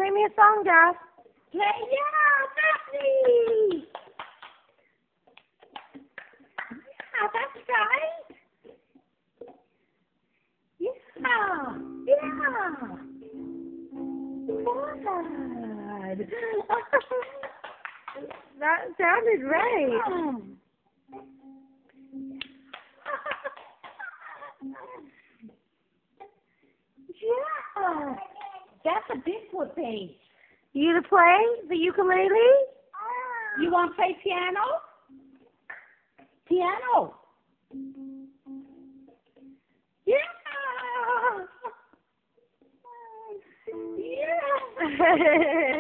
Play me a song, Daph. Daphne! Yeah, that's right. Yeah. Good. That sounded right. Yeah. That's a big whooping. You to play the ukulele? You want to play piano? Piano. Yeah. Yeah.